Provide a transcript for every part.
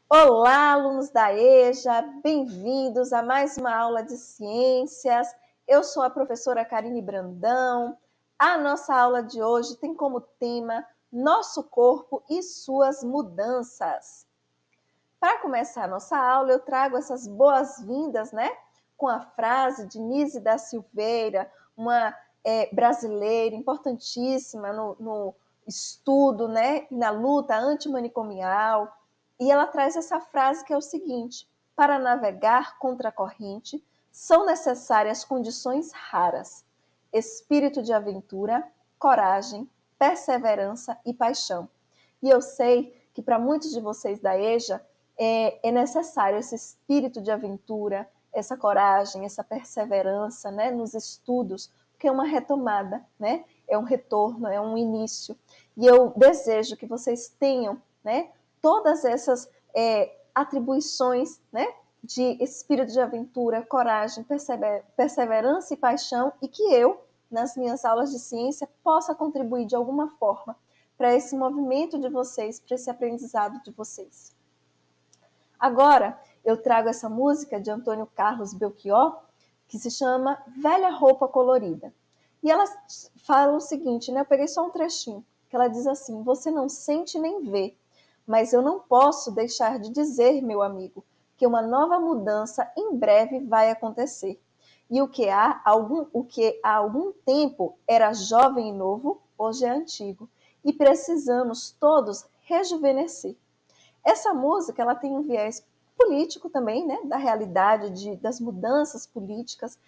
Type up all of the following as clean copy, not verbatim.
Olá, alunos da EJA, bem-vindos a mais uma aula de ciências. Eu sou a professora Karine Brandão. A nossa aula de hoje tem como tema Nosso Corpo e Suas Mudanças. Para começar a nossa aula, eu trago essas boas-vindas, né? Com a frase de Nise da Silveira, uma brasileira importantíssima no estudo, né? E na luta antimanicomial. E ela traz essa frase que é o seguinte: para navegar contra a corrente, são necessárias condições raras: espírito de aventura, coragem, perseverança e paixão. E eu sei que para muitos de vocês da EJA é necessário esse espírito de aventura, essa coragem, essa perseverança, né, nos estudos, porque é uma retomada, né? É um retorno, é um início. E eu desejo que vocês tenham, né, todas essas atribuições, né, de espírito de aventura, coragem, perseverança e paixão, e que eu, nas minhas aulas de ciência, possa contribuir de alguma forma para esse movimento de vocês, para esse aprendizado de vocês. Agora, eu trago essa música de Antônio Carlos Belchior, que se chama Velha Roupa Colorida. E ela fala o seguinte, né? Eu peguei só um trechinho, que ela diz assim: você não sente nem vê, mas eu não posso deixar de dizer, meu amigo, que uma nova mudança em breve vai acontecer. E o que há algum tempo era jovem e novo, hoje é antigo. E precisamos todos rejuvenescer. Essa música ela tem um viés político também, né, da realidade, das mudanças políticas,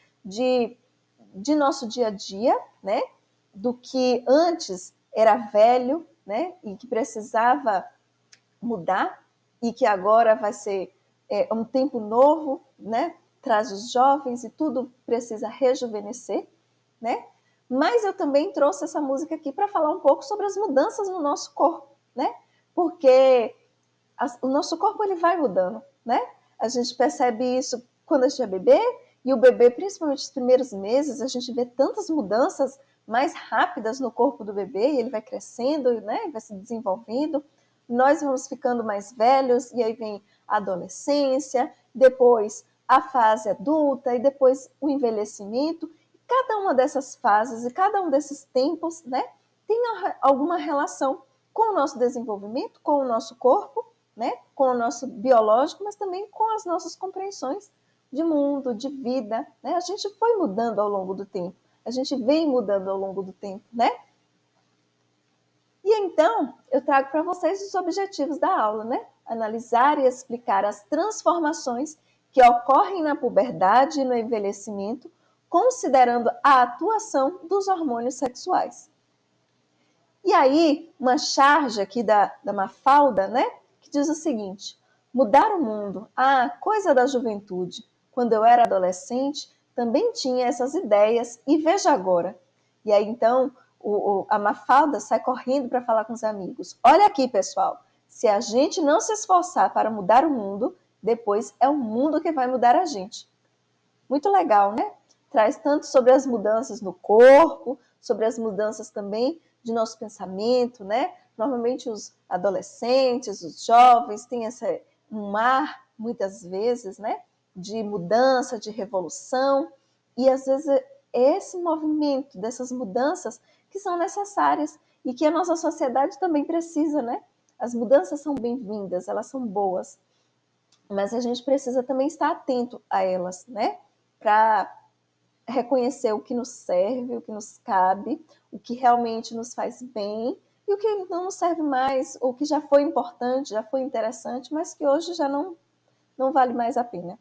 de nosso dia a dia, né, do que antes era velho, né, e que precisava mudar, e que agora vai ser um tempo novo, né, traz os jovens e tudo precisa rejuvenescer, né? Mas eu também trouxe essa música aqui para falar um pouco sobre as mudanças no nosso corpo, né? Porque o nosso corpo ele vai mudando, né? A gente percebe isso quando a gente é bebê, e o bebê, principalmente os primeiros meses, a gente vê tantas mudanças mais rápidas no corpo do bebê, e ele vai crescendo, né? Vai se desenvolvendo. Nós vamos ficando mais velhos, e aí vem a adolescência, depois a fase adulta, e depois o envelhecimento. Cada uma dessas fases e cada um desses tempos, né? Tem alguma relação com o nosso desenvolvimento, com o nosso corpo, né, com o nosso biológico, mas também com as nossas compreensões de mundo, de vida, né? A gente foi mudando ao longo do tempo, a gente vem mudando ao longo do tempo, né? E então, eu trago para vocês os objetivos da aula, né? Analisar e explicar as transformações que ocorrem na puberdade e no envelhecimento, considerando a atuação dos hormônios sexuais. E aí, uma charge aqui da Mafalda, né? Que diz o seguinte: mudar o mundo, coisa da juventude. Quando eu era adolescente, também tinha essas ideias, e veja agora. E aí, então, a Mafalda sai correndo para falar com os amigos. Olha aqui, pessoal, se a gente não se esforçar para mudar o mundo, depois é o mundo que vai mudar a gente. Muito legal, né? Traz tanto sobre as mudanças no corpo, sobre as mudanças também de nosso pensamento, né? Normalmente os adolescentes, os jovens têm um mar, muitas vezes, né? De mudança, de revolução, e às vezes é esse movimento dessas mudanças que são necessárias e que a nossa sociedade também precisa, né? As mudanças são bem-vindas, elas são boas, mas a gente precisa também estar atento a elas, né? Para reconhecer o que nos serve, o que nos cabe, o que realmente nos faz bem e o que não nos serve mais, o que já foi importante, já foi interessante, mas que hoje já não vale mais a pena.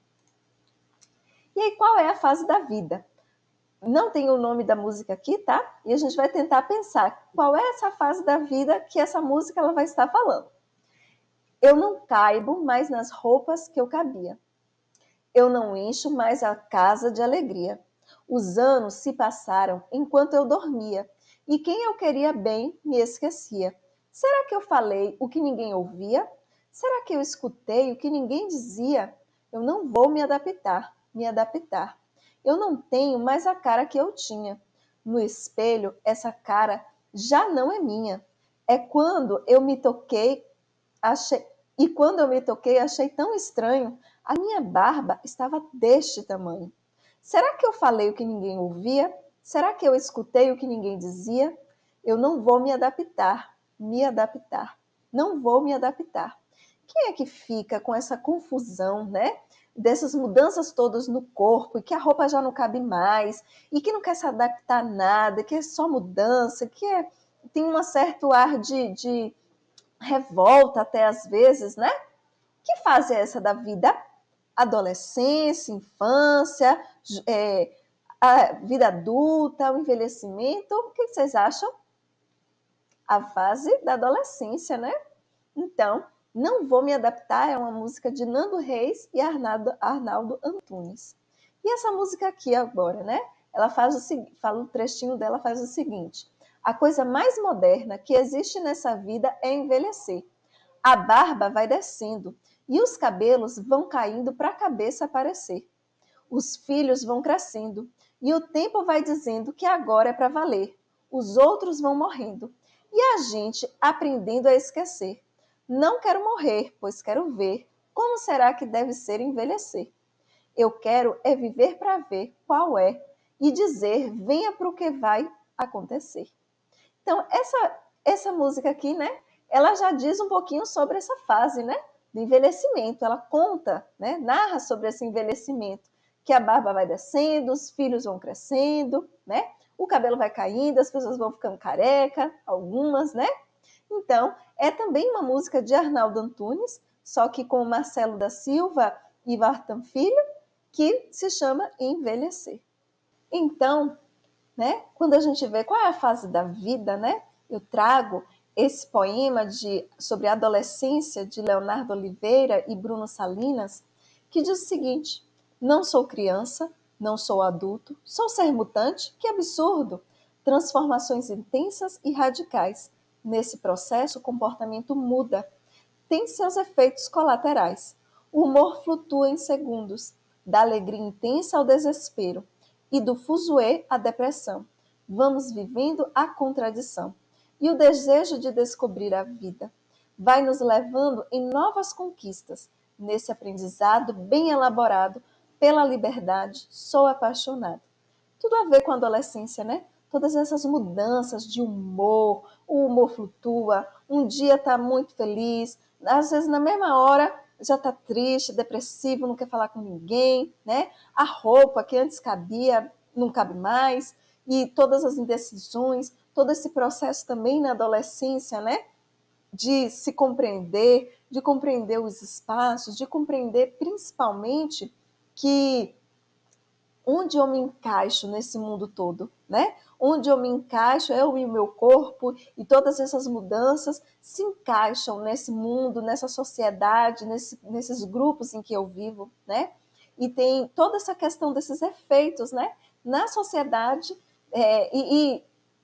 E aí, qual é a fase da vida? Não tem o nome da música aqui, tá? E a gente vai tentar pensar qual é essa fase da vida que essa música ela vai estar falando. Eu não caibo mais nas roupas que eu cabia. Eu não encho mais a casa de alegria. Os anos se passaram enquanto eu dormia, e quem eu queria bem me esquecia. Será que eu falei o que ninguém ouvia? Será que eu escutei o que ninguém dizia? Eu não vou me adaptar. Eu não tenho mais a cara que eu tinha. No espelho, essa cara já não é minha. É quando eu me toquei, achei, E quando eu me toquei, achei tão estranho. A minha barba estava deste tamanho. Será que eu falei o que ninguém ouvia? Será que eu escutei o que ninguém dizia? Eu não vou me adaptar, me adaptar. Não vou me adaptar. Quem é que fica com essa confusão, né? Dessas mudanças todas no corpo, e que a roupa já não cabe mais, e que não quer se adaptar a nada, que é só mudança, tem um certo ar de revolta até às vezes, né? Que fase é essa da vida? Adolescência, infância, a vida adulta, o envelhecimento? O que vocês acham? A fase da adolescência, né? Então, Não Vou Me Adaptar é uma música de Nando Reis e Arnaldo Antunes. E essa música aqui agora, né? Ela faz o seguinte, fala o trechinho dela, faz o seguinte: a coisa mais moderna que existe nessa vida é envelhecer. A barba vai descendo e os cabelos vão caindo para a cabeça aparecer. Os filhos vão crescendo e o tempo vai dizendo que agora é para valer. Os outros vão morrendo e a gente aprendendo a esquecer. Não quero morrer, pois quero ver como será que deve ser envelhecer. Eu quero é viver para ver qual é e dizer venha para o que vai acontecer. Então, essa música aqui, né, ela já diz um pouquinho sobre essa fase, né, do envelhecimento. Ela conta, né, narra sobre esse envelhecimento, que a barba vai descendo, os filhos vão crescendo, né, o cabelo vai caindo, as pessoas vão ficando careca, algumas, né. Então, é também uma música de Arnaldo Antunes, só que com Marcelo da Silva e Vartan Filho, que se chama Envelhecer. Então, né? Quando a gente vê qual é a fase da vida, né? Eu trago esse poema sobre a adolescência de Leonardo Oliveira e Bruno Salinas, que diz o seguinte: não sou criança, não sou adulto, sou ser mutante, que absurdo! Transformações intensas e radicais. Nesse processo, o comportamento muda, tem seus efeitos colaterais. O humor flutua em segundos, da alegria intensa ao desespero, e do fuzuê à depressão. Vamos vivendo a contradição. E o desejo de descobrir a vida vai nos levando em novas conquistas. Nesse aprendizado bem elaborado pela liberdade, sou apaixonado. Tudo a ver com a adolescência, né? Todas essas mudanças de humor, o humor flutua, um dia está muito feliz, às vezes na mesma hora já está triste, depressivo, não quer falar com ninguém, né? A roupa que antes cabia não cabe mais, e todas as indecisões, todo esse processo também na adolescência, né? De se compreender, de compreender os espaços, de compreender principalmente que onde eu me encaixo nesse mundo todo, né? Onde eu me encaixo, eu e o meu corpo, e todas essas mudanças se encaixam nesse mundo, nessa sociedade, nesses grupos em que eu vivo, né? E tem toda essa questão desses efeitos, né? Na sociedade e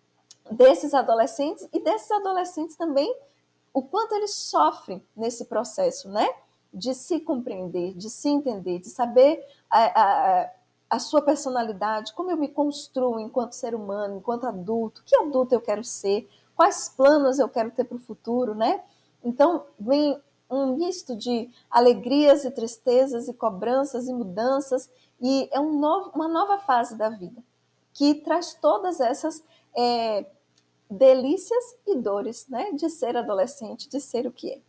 desses adolescentes também, o quanto eles sofrem nesse processo, né? De se compreender, de se entender, de saber a sua personalidade, como eu me construo enquanto ser humano, enquanto adulto, que adulto eu quero ser, quais planos eu quero ter para o futuro, né? Então, vem um misto de alegrias e tristezas e cobranças e mudanças, e é uma nova fase da vida, que traz todas essas delícias e dores, né? De ser adolescente, de ser o que é.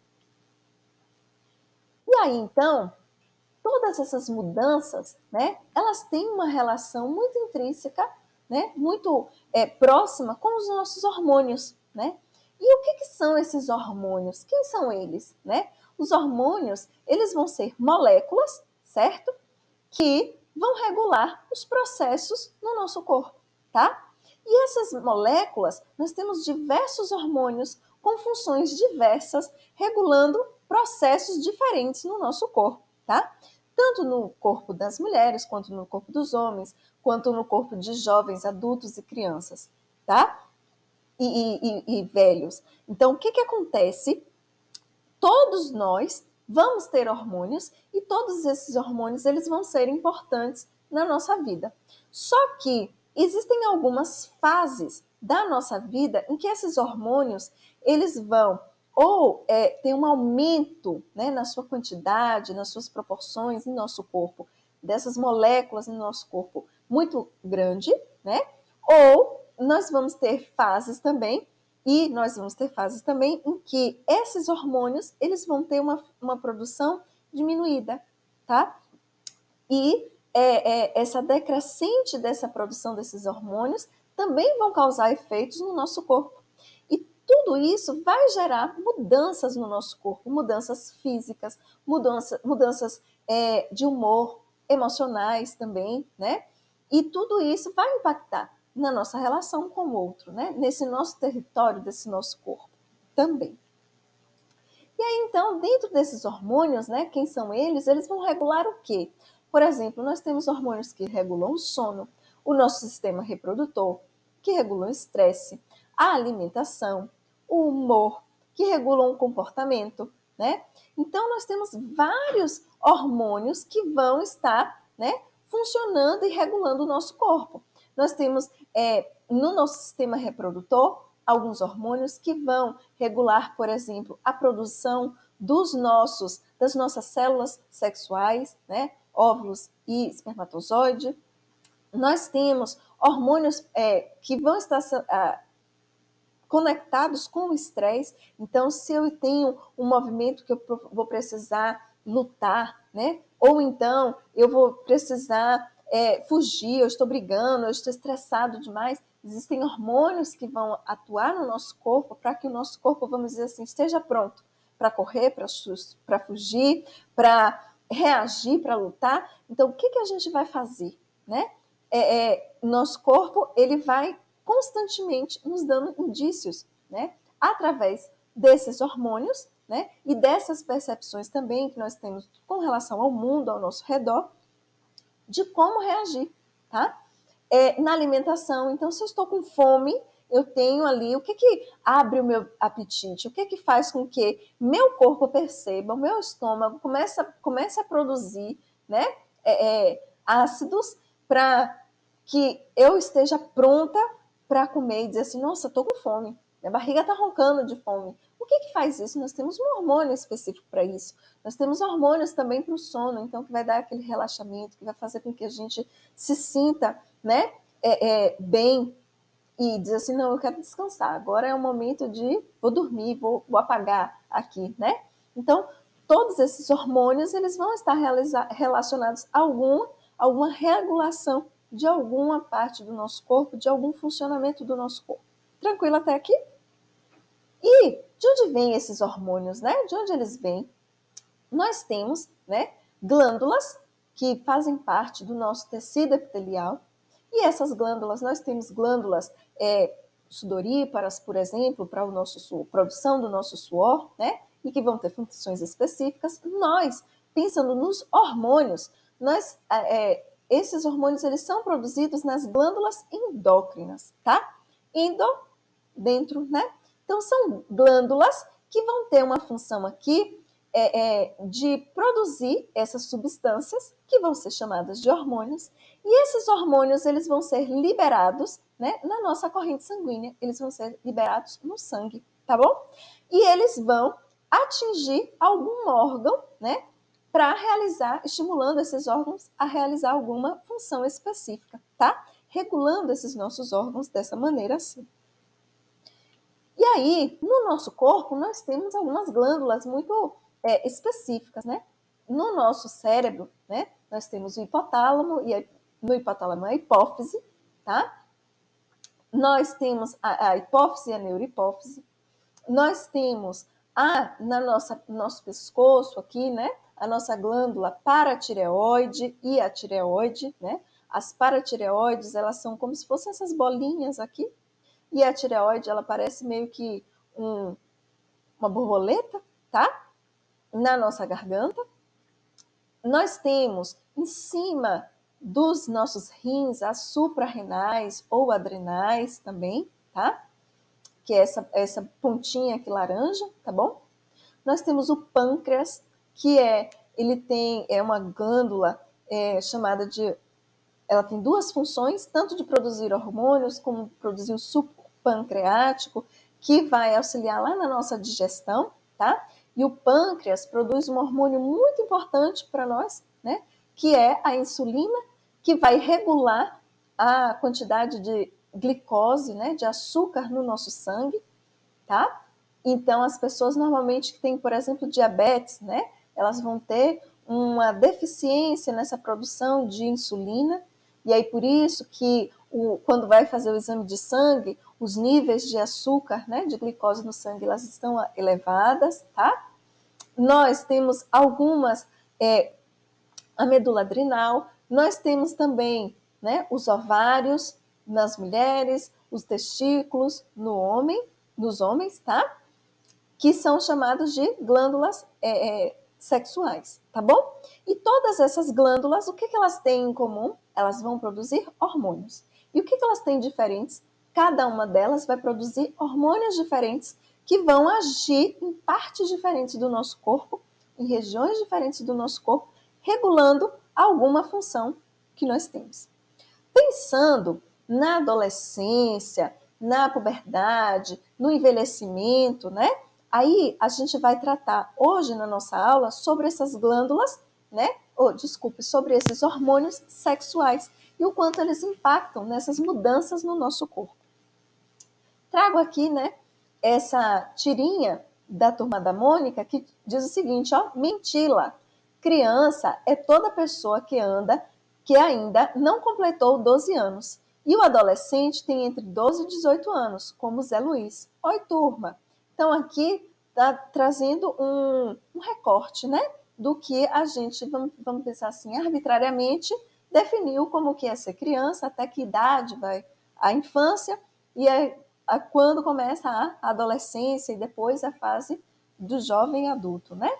E aí, então, todas essas mudanças, né, elas têm uma relação muito intrínseca, né, muito próxima com os nossos hormônios, né? E o que são esses hormônios? Quem são eles, né? Os hormônios, eles vão ser moléculas, certo? Que vão regular os processos no nosso corpo, tá? E essas moléculas, nós temos diversos hormônios com funções diversas, regulando processos diferentes no nosso corpo, tá? Tanto no corpo das mulheres, quanto no corpo dos homens, quanto no corpo de jovens, adultos e crianças, tá? E velhos. Então, o que acontece? Todos nós vamos ter hormônios e todos esses hormônios eles vão ser importantes na nossa vida. Só que existem algumas fases da nossa vida em que esses hormônios eles vão ou tem um aumento, né, na sua quantidade, nas suas proporções em nosso corpo, dessas moléculas no nosso corpo muito grande, né? Ou nós vamos ter fases também, e nós vamos ter fases também em que esses hormônios, eles vão ter uma produção diminuída, tá? E essa decrescente dessa produção desses hormônios também vão causar efeitos no nosso corpo. E tudo isso vai gerar mudanças no nosso corpo, mudanças físicas, mudanças de humor, emocionais também, né? E tudo isso vai impactar na nossa relação com o outro, né? Nesse nosso território, desse nosso corpo também. E aí, então, dentro desses hormônios, né, quem são eles? Eles vão regular o quê? Por exemplo, nós temos hormônios que regulam o sono, o nosso sistema reprodutor, que regulam o estresse, a alimentação, o humor, que regulam o comportamento, né? Então, nós temos vários hormônios que vão estar, né, funcionando e regulando o nosso corpo. Nós temos, no nosso sistema reprodutor, alguns hormônios que vão regular, por exemplo, a produção das nossas células sexuais, né? Óvulos e espermatozoide. Nós temos hormônios que vão estar conectados com o estresse. Então, se eu tenho um movimento que eu vou precisar lutar, né? Ou então eu vou precisar fugir, eu estou brigando, eu estou estressado demais. Existem hormônios que vão atuar no nosso corpo para que o nosso corpo, vamos dizer assim, esteja pronto para correr, para fugir, para reagir, para lutar. Então, o que a gente vai fazer, né? Nosso corpo, ele vai constantemente nos dando indícios, né? Através desses hormônios, né? E dessas percepções também que nós temos com relação ao mundo ao nosso redor, de como reagir, tá? Na alimentação, então, se eu estou com fome, eu tenho ali, o que abre o meu apetite? O que faz com que meu corpo perceba, o meu estômago comece a produzir, né, ácidos para que eu esteja pronta para comer e dizer assim, nossa, estou com fome, minha barriga está roncando de fome. O que faz isso? Nós temos um hormônio específico para isso. Nós temos hormônios também para o sono, então, que vai dar aquele relaxamento, que vai fazer com que a gente se sinta, né, bem e dizer assim, não, eu quero descansar, agora é o momento de, vou dormir, vou apagar aqui, né? Então, todos esses hormônios, eles vão estar relacionados a alguma regulação de alguma parte do nosso corpo, de algum funcionamento do nosso corpo. Tranquilo até aqui? E de onde vêm esses hormônios, né? De onde eles vêm? Nós temos, né, glândulas que fazem parte do nosso tecido epitelial. E essas glândulas, nós temos glândulas sudoríparas, por exemplo, para a produção do nosso suor, né? E que vão ter funções específicas. Nós, pensando nos hormônios, esses hormônios eles são produzidos nas glândulas endócrinas, tá? Dentro, né? Então, são glândulas que vão ter uma função aqui de produzir essas substâncias, que vão ser chamadas de hormônios, e esses hormônios eles vão ser liberados, né, na nossa corrente sanguínea, eles vão ser liberados no sangue, tá bom? E eles vão atingir algum órgão, né, para realizar, estimulando esses órgãos a realizar alguma função específica, tá? Regulando esses nossos órgãos dessa maneira assim. E aí, no nosso corpo, nós temos algumas glândulas muito específicas, né? No nosso cérebro, né? Nós temos o hipotálamo, e no hipotálamo a hipófise, tá? Nós temos a hipófise e a neurohipófise. Nós temos no nosso pescoço aqui, né? A nossa glândula paratireoide e a tireoide, né? As paratireoides, elas são como se fossem essas bolinhas aqui, e a tireoide, ela parece meio que uma borboleta, tá? Na nossa garganta. Nós temos em cima dos nossos rins as suprarrenais ou adrenais também, tá? Que é essa pontinha aqui laranja, tá bom? Nós temos o pâncreas, que ele tem uma glândula chamada de... Ela tem duas funções, tanto de produzir hormônios como produzir o suco pancreático, que vai auxiliar lá na nossa digestão, tá? E o pâncreas produz um hormônio muito importante para nós, né? Que é a insulina, que vai regular a quantidade de glicose, né? De açúcar no nosso sangue, tá? Então, as pessoas normalmente que têm, por exemplo, diabetes, né? Elas vão ter uma deficiência nessa produção de insulina, e aí por isso que quando vai fazer o exame de sangue, os níveis de açúcar, né, de glicose no sangue, elas estão elevadas, tá? Nós temos algumas, a medula adrenal, nós temos também, né, os ovários nas mulheres, os testículos no homem, nos homens, tá? Que são chamados de glândulas sexuais, tá bom? E todas essas glândulas, o que elas têm em comum? Elas vão produzir hormônios. E o que elas têm diferentes? Cada uma delas vai produzir hormônios diferentes que vão agir em partes diferentes do nosso corpo, em regiões diferentes do nosso corpo, regulando alguma função que nós temos. Pensando na adolescência, na puberdade, no envelhecimento, né? Aí a gente vai tratar hoje na nossa aula sobre essas glândulas, né? Sobre esses hormônios sexuais e o quanto eles impactam nessas mudanças no nosso corpo. Trago aqui, né, essa tirinha da Turma da Mônica que diz o seguinte, ó, mentila. Criança é toda pessoa que ainda não completou 12 anos. E o adolescente tem entre 12 e 18 anos, como Zé Luiz. Oi, turma! Então, aqui está trazendo um recorte, né? Do que a gente, vamos pensar assim, arbitrariamente definiu como que é ser criança, até que idade vai a infância, e quando começa a adolescência e depois a fase do jovem adulto, né?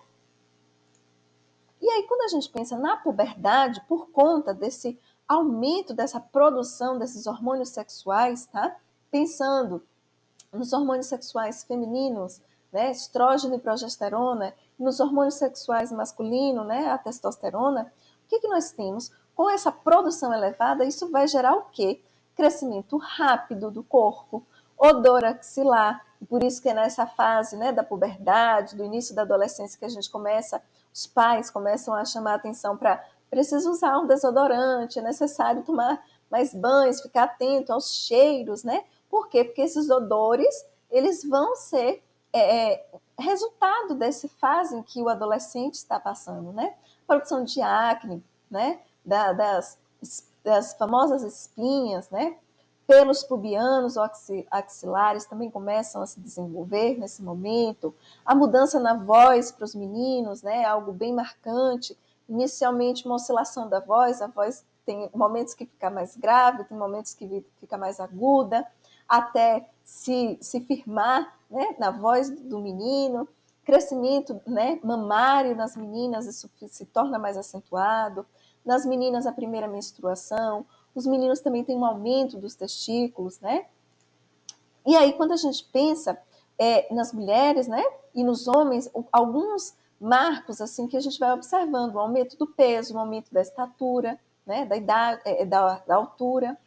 E aí, quando a gente pensa na puberdade, por conta desse aumento dessa produção desses hormônios sexuais, tá? Pensando nos hormônios sexuais femininos, né? Estrógeno e progesterona, nos hormônios sexuais masculinos, né? A testosterona, o que nós temos? Com essa produção elevada, isso vai gerar o quê? Crescimento rápido do corpo, odor axilar, por isso que é nessa fase, né, da puberdade, do início da adolescência que a gente os pais começam a chamar a atenção para precisa usar um desodorante, é necessário tomar mais banhos, ficar atento aos cheiros, né? Por quê? Porque esses odores, eles vão ser resultado dessa fase em que o adolescente está passando, né? Produção de acne, né? Das famosas espinhas, né? Pelos pubianos ou axilares também começam a se desenvolver nesse momento. A mudança na voz para os meninos, né? Algo bem marcante. Inicialmente, uma oscilação da voz, a voz tem momentos que fica mais grave, tem momentos que fica mais aguda, até se firmar, né, na voz do menino. Crescimento, né, mamário nas meninas, isso se torna mais acentuado. Nas meninas, a primeira menstruação. Os meninos também têm um aumento dos testículos, né? E aí, quando a gente pensa nas mulheres, né, e nos homens, alguns marcos assim que a gente vai observando, o aumento do peso, o aumento da estatura, né, da idade, da altura,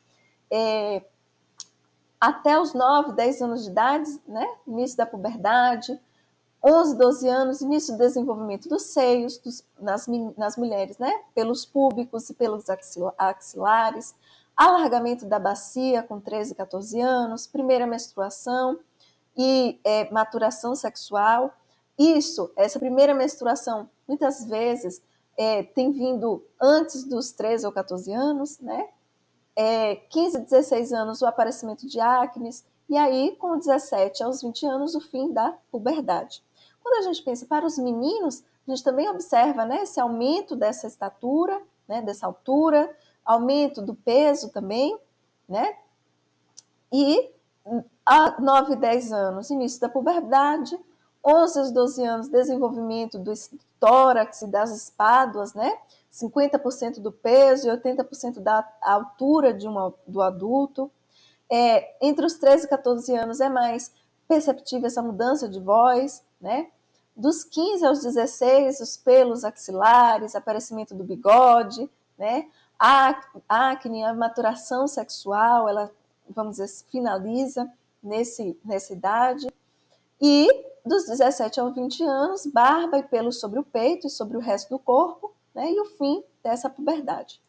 até os 9, 10 anos de idade, né, início da puberdade, 11, 12 anos, início do desenvolvimento dos seios, nas mulheres, né, pelos púbicos e pelos axilares, alargamento da bacia com 13, 14 anos, primeira menstruação e maturação sexual. Essa primeira menstruação, muitas vezes, tem vindo antes dos 13 ou 14 anos, né? 15, 16 anos, o aparecimento de acne, e aí, com 17 aos 20 anos, o fim da puberdade. Quando a gente pensa para os meninos, a gente também observa, né, esse aumento dessa estatura, né, dessa altura, aumento do peso também, né? E a 9, 10 anos, início da puberdade, 11 aos 12 anos, desenvolvimento do tórax e das espáduas, né? 50% do peso e 80% da altura do adulto. Entre os 13 e 14 anos é mais perceptível essa mudança de voz, né? Dos 15 aos 16, os pelos axilares, aparecimento do bigode, né? A acne, a maturação sexual, ela, vamos dizer, finaliza nessa idade. E dos 17 aos 20 anos, barba e pelo sobre o peito e sobre o resto do corpo, né? E o fim dessa puberdade.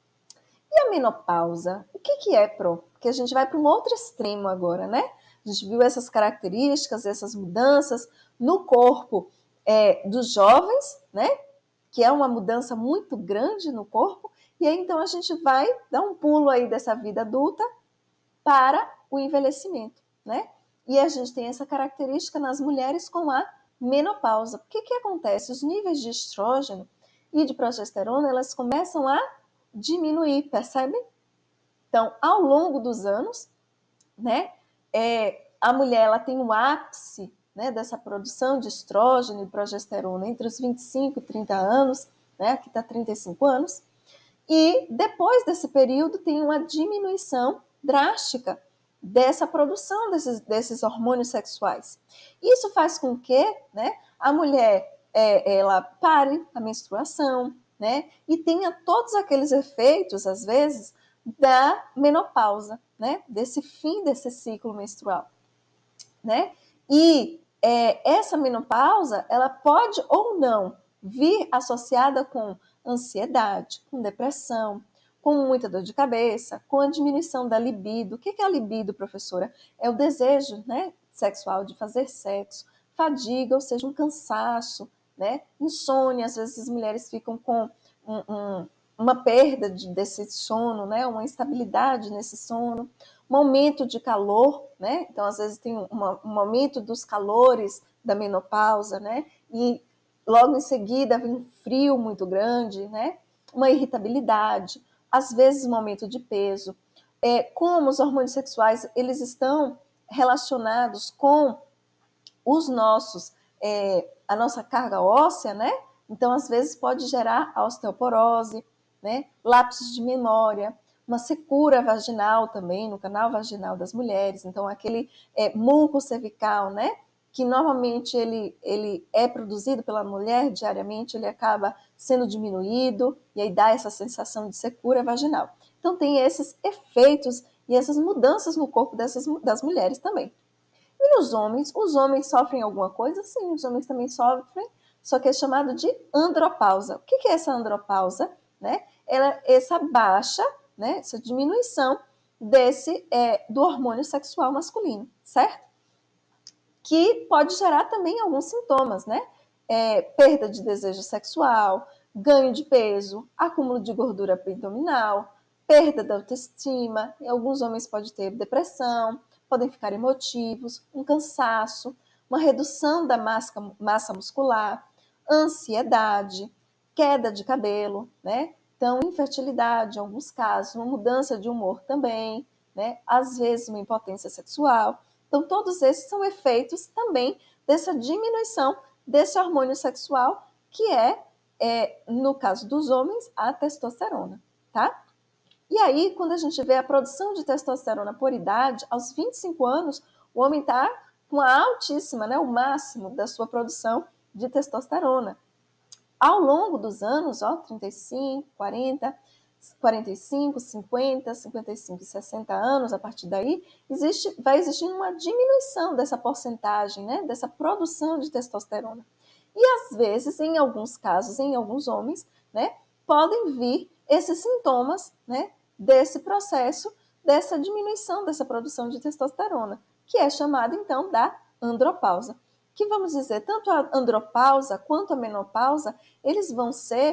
E a menopausa? O que é, Pro? Porque a gente vai para um outro extremo agora, né? A gente viu essas características, essas mudanças no corpo dos jovens, né? Que é uma mudança muito grande no corpo. E aí, então, a gente vai dar um pulo aí dessa vida adulta para o envelhecimento, né? E a gente tem essa característica nas mulheres com a menopausa. O que acontece? Os níveis de estrógeno e de progesterona, elas começam a diminuir, percebem? Então, ao longo dos anos, né, a mulher ela tem um ápice, né, dessa produção de estrógeno e progesterona entre os 25 e 30 anos, né, aqui está 35 anos, e depois desse período tem uma diminuição drástica dessa produção desses hormônios sexuais. Isso faz com que, né, a mulher ela pare a menstruação, né, e tenha todos aqueles efeitos, às vezes, da menopausa, né, desse fim desse ciclo menstrual, né? E essa menopausa, ela pode ou não vir associada com ansiedade, com depressão, com muita dor de cabeça, com a diminuição da libido. O que é a libido, professora? É o desejo, né, sexual de fazer sexo, fadiga, ou seja, um cansaço, né, insônia. Às vezes as mulheres ficam com uma perda desse sono, né, uma instabilidade nesse sono, um aumento de calor, né? Então, às vezes tem um aumento dos calores da menopausa, né? E logo em seguida vem um frio muito grande, né? Uma irritabilidade, às vezes um aumento de peso. Como os hormônios sexuais, eles estão relacionados com os nossos, a nossa carga óssea, né? Então, às vezes pode gerar a osteoporose, né? Lapsos de memória, uma secura vaginal também, no canal vaginal das mulheres. Então, aquele muco cervical, né? Que normalmente ele é produzido pela mulher diariamente, ele acaba sendo diminuído e aí dá essa sensação de secura vaginal. Então, tem esses efeitos e essas mudanças no corpo das mulheres também. E nos homens, os homens sofrem alguma coisa? Sim, os homens também sofrem, só que é chamado de andropausa. O que é essa andropausa? Né? Essa baixa, né, essa diminuição do hormônio sexual masculino, certo? Que pode gerar também alguns sintomas, né? Perda de desejo sexual, ganho de peso, acúmulo de gordura abdominal, perda da autoestima, e alguns homens podem ter depressão, podem ficar emotivos, um cansaço, uma redução da massa muscular, ansiedade, queda de cabelo, né? Então, infertilidade em alguns casos, uma mudança de humor também, né? Às vezes uma impotência sexual. Então, todos esses são efeitos também dessa diminuição desse hormônio sexual, que no caso dos homens, a testosterona, tá? E aí, quando a gente vê a produção de testosterona por idade, aos 25 anos, o homem está com a altíssima, né, o máximo da sua produção de testosterona. Ao longo dos anos, 35, 40, 45, 50, 55 e 60 anos, a partir daí, vai existindo uma diminuição dessa porcentagem, né, dessa produção de testosterona. E às vezes, em alguns casos, em alguns homens, né, podem vir esses sintomas, né, desse processo, dessa diminuição dessa produção de testosterona, que é chamada então da andropausa. Que vamos dizer, tanto a andropausa quanto a menopausa, eles vão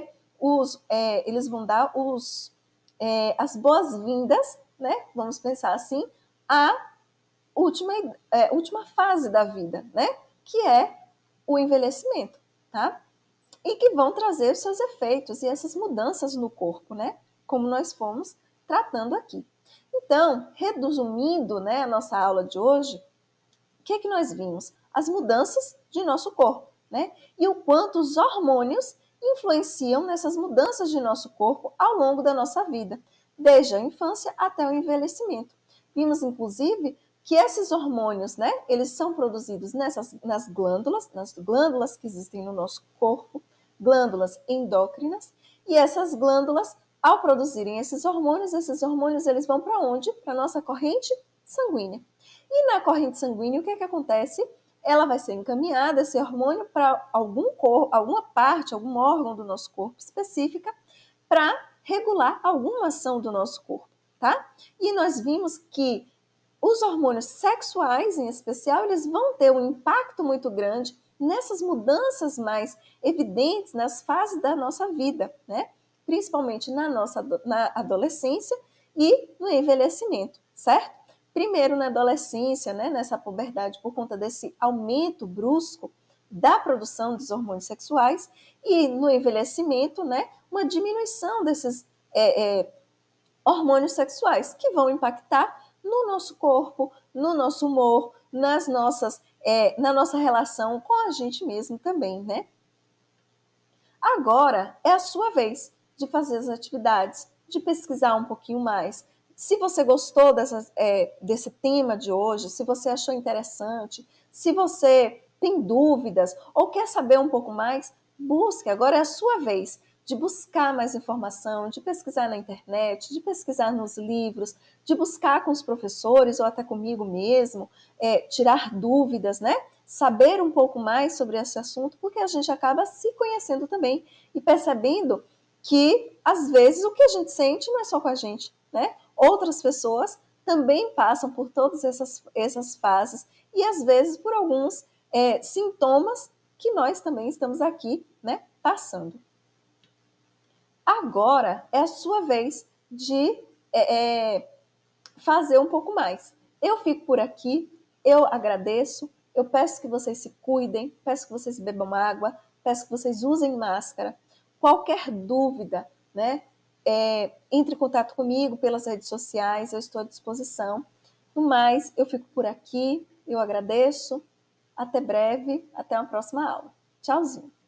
dar as boas-vindas, né? Vamos pensar assim, à última fase da vida, né? Que é o envelhecimento, tá? E que vão trazer os seus efeitos e essas mudanças no corpo, né? Como nós fomos tratando aqui. Então, resumindo, né, a nossa aula de hoje, o que nós vimos? As mudanças de nosso corpo, né? E o quanto os hormônios influenciam nessas mudanças de nosso corpo ao longo da nossa vida, desde a infância até o envelhecimento. Vimos, inclusive, que esses hormônios, né, eles são produzidos nas glândulas que existem no nosso corpo, glândulas endócrinas, e essas glândulas, ao produzirem esses hormônios eles vão para onde? Para a nossa corrente sanguínea. E na corrente sanguínea, o que é que acontece? Ela vai ser encaminhada, esse hormônio, para alguma parte, algum órgão do nosso corpo específica, para regular alguma ação do nosso corpo, tá? E nós vimos que os hormônios sexuais, em especial, eles vão ter um impacto muito grande nessas mudanças mais evidentes nas fases da nossa vida, né? Principalmente na adolescência e no envelhecimento, certo? Primeiro na adolescência, né, nessa puberdade, por conta desse aumento brusco da produção dos hormônios sexuais, e no envelhecimento, né, uma diminuição desses hormônios sexuais, que vão impactar no nosso corpo, no nosso humor, na nossa relação com a gente mesmo também, né? Agora é a sua vez de fazer as atividades, de pesquisar um pouquinho mais. Se você gostou desse tema de hoje, se você achou interessante, se você tem dúvidas ou quer saber um pouco mais, busque. Agora é a sua vez de buscar mais informação, de pesquisar na internet, de pesquisar nos livros, de buscar com os professores ou até comigo mesmo, tirar dúvidas, né? Saber um pouco mais sobre esse assunto, porque a gente acaba se conhecendo também e percebendo que, às vezes, o que a gente sente não é só com a gente, né? Outras pessoas também passam por todas essas fases e, às vezes, por alguns sintomas que nós também estamos aqui, né, passando. Agora é a sua vez de fazer um pouco mais. Eu fico por aqui, eu agradeço, eu peço que vocês se cuidem, peço que vocês bebam água, peço que vocês usem máscara. Qualquer dúvida, né, entre em contato comigo pelas redes sociais, eu estou à disposição. No mais, eu fico por aqui, eu agradeço, até breve, até uma próxima aula. Tchauzinho!